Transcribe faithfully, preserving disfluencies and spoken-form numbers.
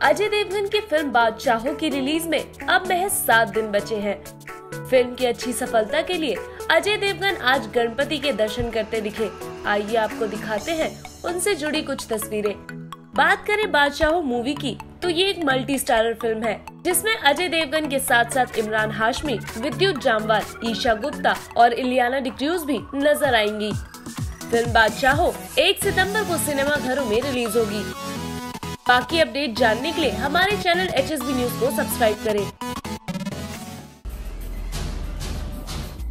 अजय देवगन की फिल्म बादशाहों की रिलीज में अब महज सात दिन बचे हैं। फिल्म की अच्छी सफलता के लिए अजय देवगन आज गणपति के दर्शन करते दिखे। आइए आपको दिखाते हैं उनसे जुड़ी कुछ तस्वीरें। बात करें बादशाहों मूवी की तो ये एक मल्टी स्टारर फिल्म है जिसमें अजय देवगन के साथ साथ इमरान हाशमी, विद्युत जामवाल, ईशा गुप्ता और इलियाना डिक्रूज भी नजर आएंगी। फिल्म बादशाहों एक सितंबर को सिनेमा घरों में रिलीज होगी। बाकी अपडेट जानने के लिए हमारे channel H S B news को सब्सक्राइब करें।